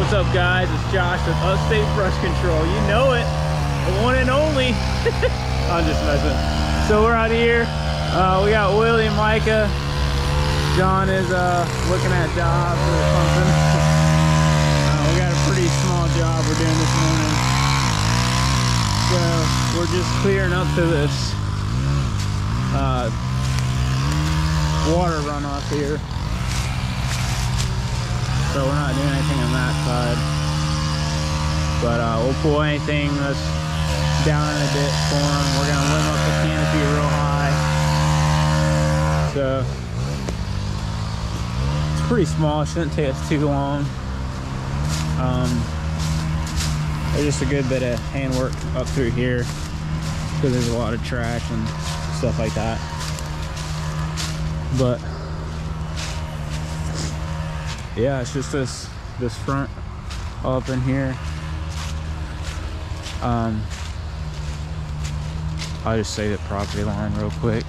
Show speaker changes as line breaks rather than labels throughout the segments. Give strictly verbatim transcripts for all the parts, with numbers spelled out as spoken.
What's up, guys? It's Josh with Upstate Brush Control. You know it, the one and only. I'm just messing. So we're out here. Uh, we got Willie and Micah. John is uh, looking at jobs or something. Uh, we got a pretty small job we're doing this morning. So we're just clearing up to this uh, water runoff here. So we're not doing anything on that side. But uh, we'll pull anything that's down in the ditch for them. We're gonna limb up the canopy real high. So it's pretty small, it shouldn't take us too long. Um, there's just a good bit of handwork up through here because there's a lot of trash and stuff like that. But yeah, it's just this this front all up in here. Um, I'll just say the property line real quick.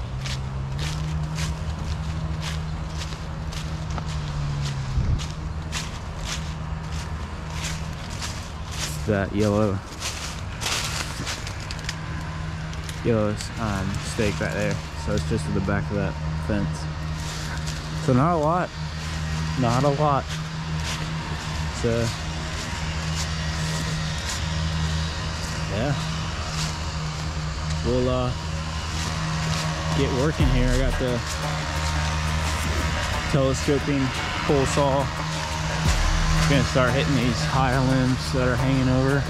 It's that yellow yellow um, stake right there. So it's just to the back of that fence. So not a lot. Not a lot. So yeah, we'll uh, get working here. I got the telescoping pole saw. Gonna start hitting these higher limbs that are hanging over.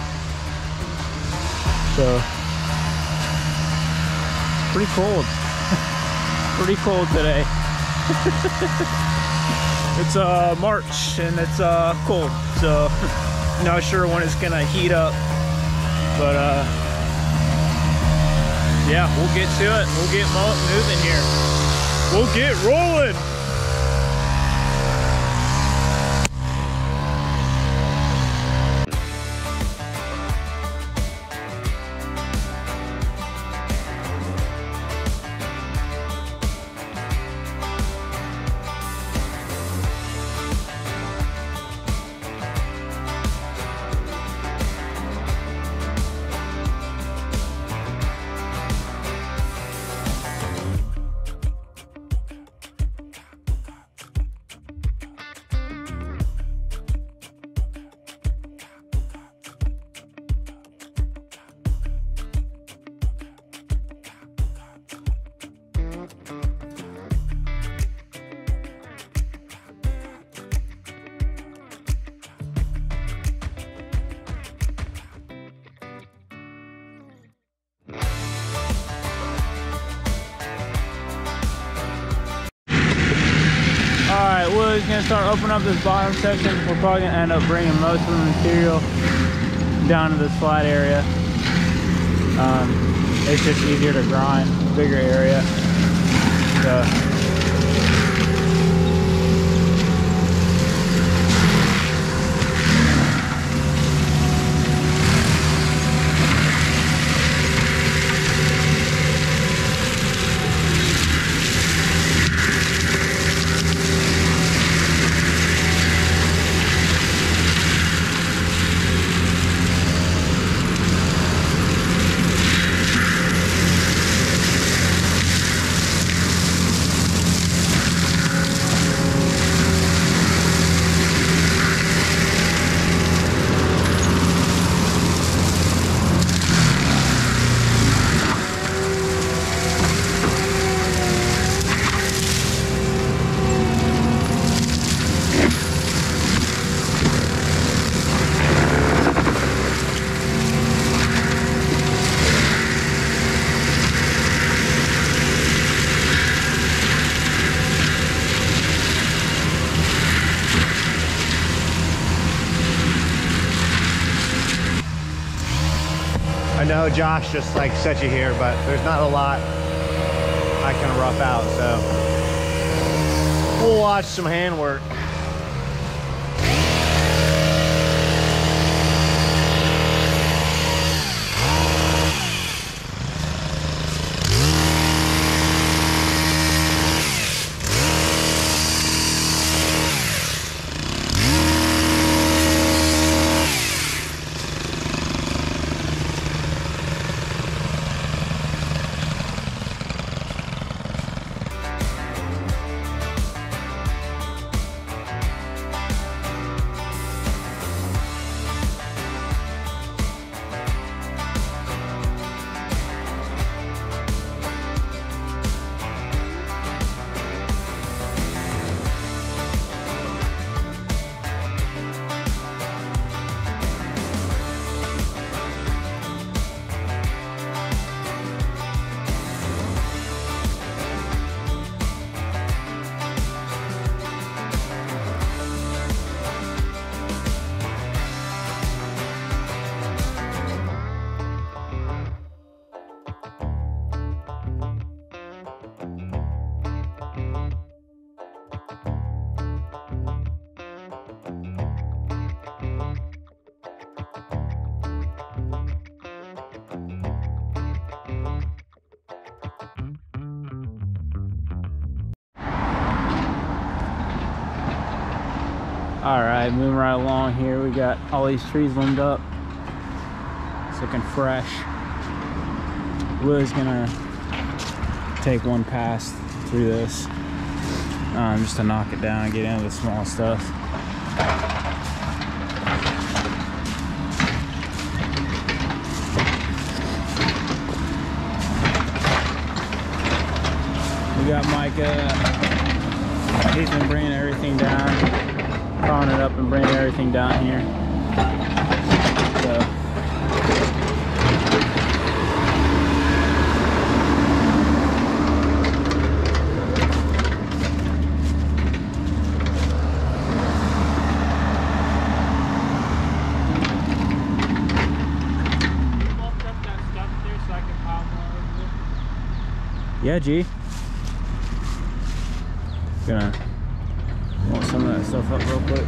So pretty cold. Pretty cold today. It's uh March and it's uh cold, so not sure when it's gonna heat up, but uh yeah, we'll get to it. We'll get moving here. We'll get rolling. Alright, Willie's going to start opening up this bottom section. We're probably going to end up bringing most of the material down to this flat area. Um, it's just easier to grind, bigger area. So,
I know Josh just like set you here, but there's not a lot I can rough out, so we'll watch some handwork.
All right, moving right along here. We got all these trees limbed up. It's looking fresh. Willie's gonna take one pass through this um, just to knock it down and get into the small stuff. We got Micah. He's been bringing everything down, pawing it up and bringing everything down here. So. Yeah, G. Gonna want some of that stuff up real quick.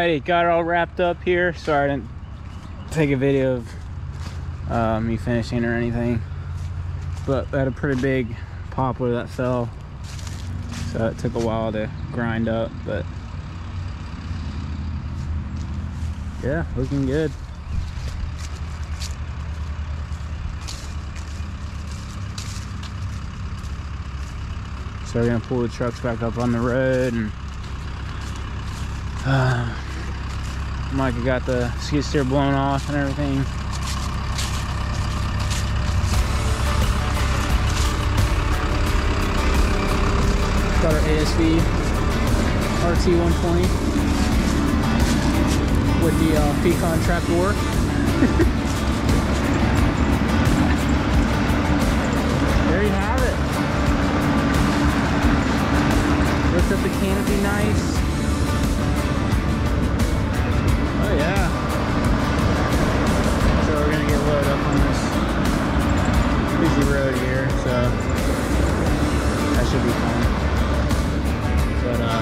Alrighty, got it all wrapped up here. Sorry I didn't take a video of uh, me finishing or anything, but I had a pretty big poplar that fell, so it took a while to grind up, but yeah, looking good. So we're gonna pull the trucks back up on the road, and uh, Micah got the skid steer blown off and everything. Got our A S V R T one twenty with the uh, Pecan trapdoor. There you have it. Lifts up the canopy nice. Oh yeah. So we're gonna get loaded up on this busy road here, so that should be fun. But uh,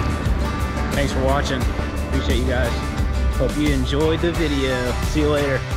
thanks for watching. Appreciate you guys. Hope you enjoyed the video. See you later.